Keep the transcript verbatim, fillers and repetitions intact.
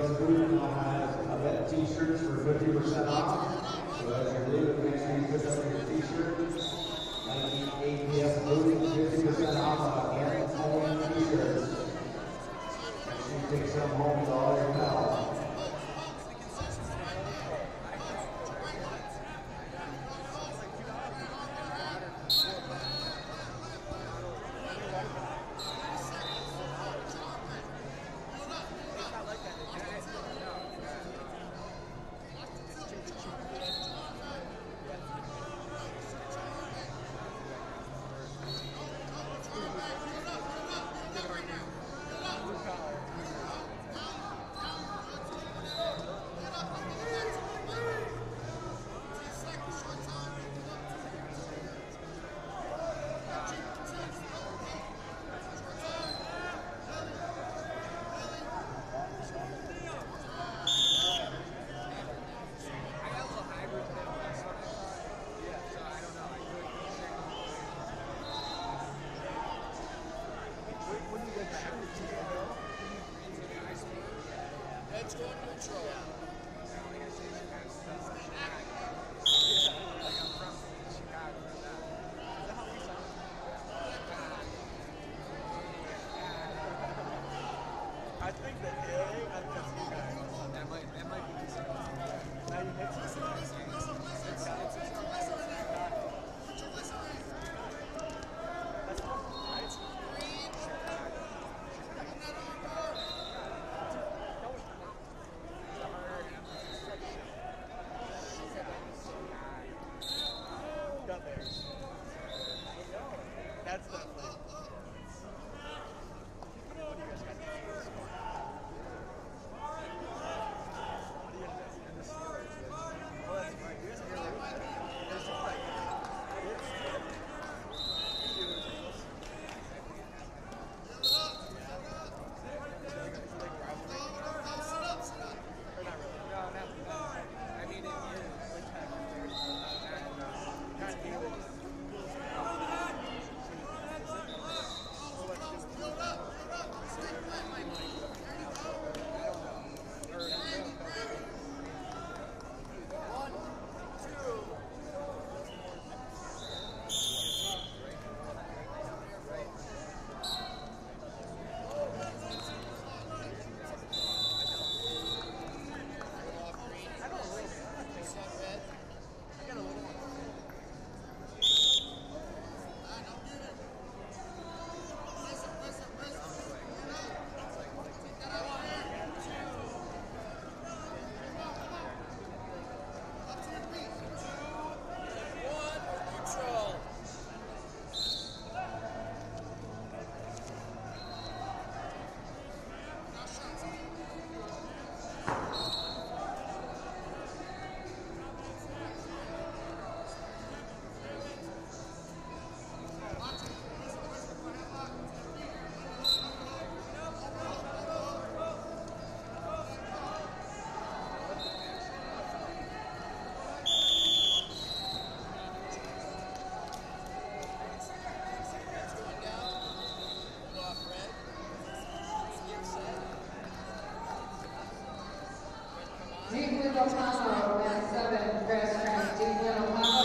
Men's booth now has event t-shirts for fifty percent off. So as you're leaving, make sure you pick up your t-shirt. Nike A P S booth, fifty percent off on Ant t-shirts. Make sure you take some home to all your pals. Let's go neutral. I think the A, I think that's you guys. That might, that might be considered. Now you hit That's the thing. Deep Little Palo, Mat seven, grass track, Deep Little Palo.